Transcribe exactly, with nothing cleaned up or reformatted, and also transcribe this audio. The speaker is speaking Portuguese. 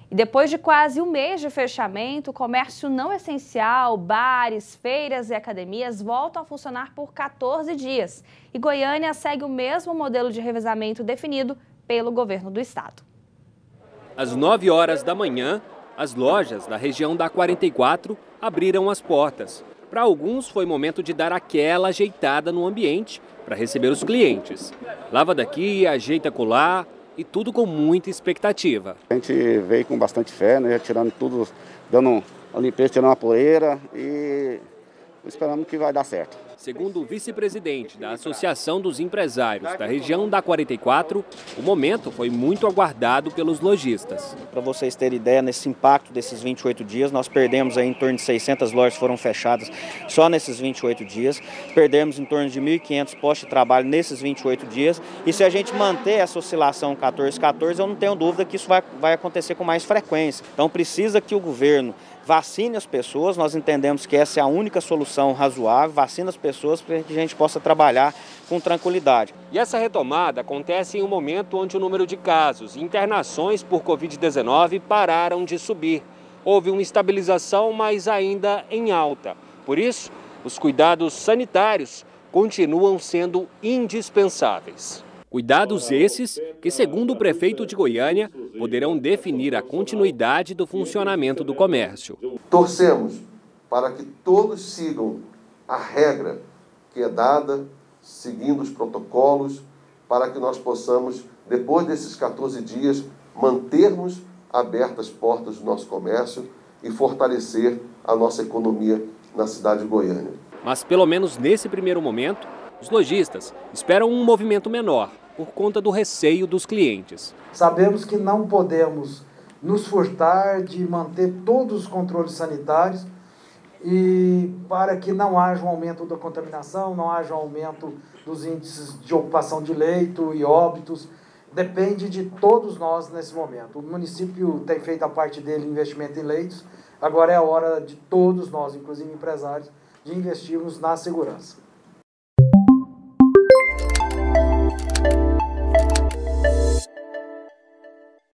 E depois de quase um mês de fechamento, o comércio não essencial, bares, feiras e academias voltam a funcionar por quatorze dias. E Goiânia segue o mesmo modelo de revezamento definido pelo governo do estado. Às nove horas da manhã, as lojas da região da quarenta e quatro abriram as portas. Para alguns foi momento de dar aquela ajeitada no ambiente para receber os clientes. Lava daqui, ajeita colar e tudo com muita expectativa. A gente veio com bastante fé, né, tirando tudo, dando a limpeza, tirando a poeira e esperando que vai dar certo. Segundo o vice-presidente da Associação dos Empresários da região da quarenta e quatro, o momento foi muito aguardado pelos lojistas. Para vocês terem ideia, nesse impacto desses vinte e oito dias, nós perdemos aí em torno de seiscentas lojas que foram fechadas só nesses vinte e oito dias. Perdemos em torno de mil e quinhentos postos de trabalho nesses vinte e oito dias. E se a gente manter essa oscilação quatorze, quatorze, eu não tenho dúvida que isso vai, vai acontecer com mais frequência. Então precisa que o governo vacine as pessoas, nós entendemos que essa é a única solução razoável, vacina as pessoas para que a gente possa trabalhar com tranquilidade. E essa retomada acontece em um momento onde o número de casos e internações por covid dezenove pararam de subir. Houve uma estabilização, mas ainda em alta. Por isso, os cuidados sanitários continuam sendo indispensáveis. Cuidados esses que, segundo o prefeito de Goiânia, poderão definir a continuidade do funcionamento do comércio. Torcemos para que todos sigam a regra que é dada, seguindo os protocolos, para que nós possamos, depois desses quatorze dias, mantermos abertas as portas do nosso comércio e fortalecer a nossa economia na cidade de Goiânia. Mas, pelo menos nesse primeiro momento, os lojistas esperam um movimento menor, por conta do receio dos clientes. Sabemos que não podemos nos furtar de manter todos os controles sanitários e para que não haja um aumento da contaminação, não haja um aumento dos índices de ocupação de leito e óbitos. Depende de todos nós nesse momento. O município tem feito a parte dele, investimento em leitos. Agora é a hora de todos nós, inclusive empresários, de investirmos na segurança.